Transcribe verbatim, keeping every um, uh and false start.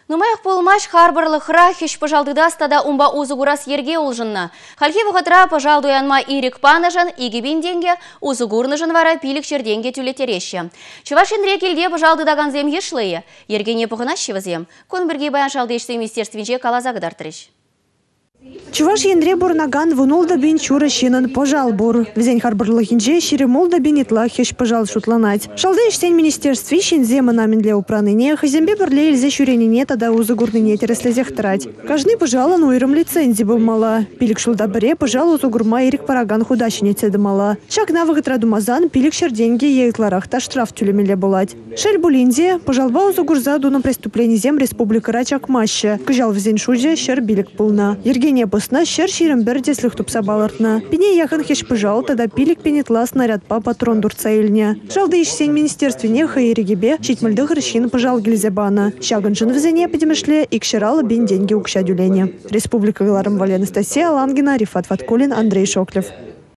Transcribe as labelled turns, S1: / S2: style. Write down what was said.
S1: Нумаях полмаш харбарлых рахищ пожалдыда стада умба узугурас ерге улжынна. Хальхи вғытра пожалдуянма ирик панажан, игибин денге, узугурныжын вара пилік черденге тюлетереща. Чувашин рекелде пожалдыдаган зем ешлые, ергене пұғынащы візем. Кон бірге баян шалдешті министерственже калазагдартырыш.
S2: Чуваш ендре бурнаган вунулда бин чура щинан пожал бур. Взень харбарлахинже ширемулда бин итла хеш пожал шутланать. Шалды иштень министерстве щензема намин для упраныне, хазембе берле ильзе щуренине тада узугурныне тереслезех трать. Каждый пожала нуиром лицензии был мала. Пилик шулда бре пожал узугурма ирик параган худащине цеда мала. Шак навык традумазан пилик шер деньги ейтларах та штраф тюлемеле булать. Шель булинзе пожалба узугурза дуна преступлений зем республика Рачак Маща. Кажал взень шузе шер билик полна. Не посна щер щирым берде слыхтупса балартна. Пине яхан хеш пожал, тогда пилик пенетла снаряд по патрон дурца ильня. Жалды ищ сень министерстве неха и регибе, чить мальдых рыщин пожал гильзебана. Щаганжин в зене подемешле и кширала бин деньги укщадюлене. Республика Галарам Вали Анастасия Лангина, Рифат Фаткулин, Андрей Шоклев.